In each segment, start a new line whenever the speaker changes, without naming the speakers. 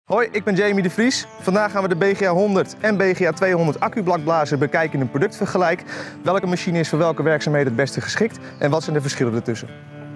Hoi, ik ben Jamie de Vries. Vandaag gaan we de BGA 100 en BGA 200 accublakblazer bekijken in een productvergelijk. Welke machine is voor welke werkzaamheden het beste geschikt en wat zijn de verschillen ertussen?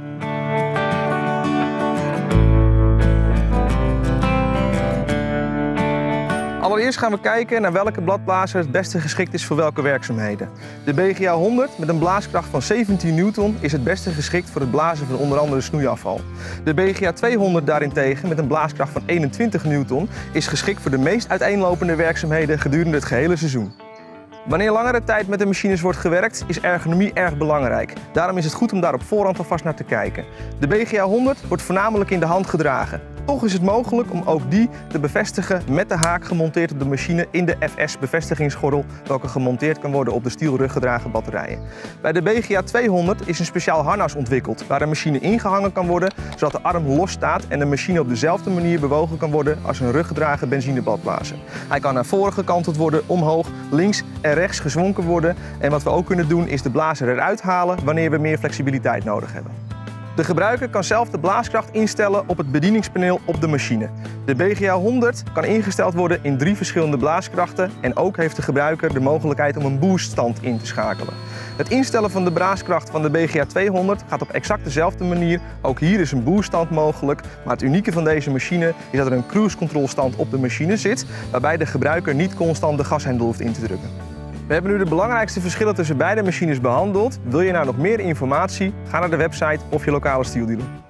Allereerst gaan we kijken naar welke bladblazer het beste geschikt is voor welke werkzaamheden. De BGA 100 met een blaaskracht van 17 Newton is het beste geschikt voor het blazen van onder andere snoeiafval. De BGA 200 daarentegen met een blaaskracht van 21 Newton is geschikt voor de meest uiteenlopende werkzaamheden gedurende het gehele seizoen. Wanneer langere tijd met de machines wordt gewerkt, is ergonomie erg belangrijk. Daarom is het goed om daar op voorhand alvast naar te kijken. De BGA 100 wordt voornamelijk in de hand gedragen. Toch is het mogelijk om ook die te bevestigen met de haak gemonteerd op de machine in de FS-bevestigingsgordel, welke gemonteerd kan worden op de stielruggedragen batterijen. Bij de BGA 200 is een speciaal harnas ontwikkeld waar de machine ingehangen kan worden, zodat de arm los staat en de machine op dezelfde manier bewogen kan worden als een ruggedragen benzinebladblazer. Hij kan naar voren gekanteld worden, omhoog, links en rechts gezwonken worden. En wat we ook kunnen doen is de blazer eruit halen wanneer we meer flexibiliteit nodig hebben. De gebruiker kan zelf de blaaskracht instellen op het bedieningspaneel op de machine. De BGA 100 kan ingesteld worden in 3 verschillende blaaskrachten en ook heeft de gebruiker de mogelijkheid om een booststand in te schakelen. Het instellen van de blaaskracht van de BGA 200 gaat op exact dezelfde manier. Ook hier is een booststand mogelijk, maar het unieke van deze machine is dat er een cruise control stand op de machine zit, waarbij de gebruiker niet constant de gashendel hoeft in te drukken. We hebben nu de belangrijkste verschillen tussen beide machines behandeld. Wil je nou nog meer informatie? Ga naar de website of je lokale stieldealer.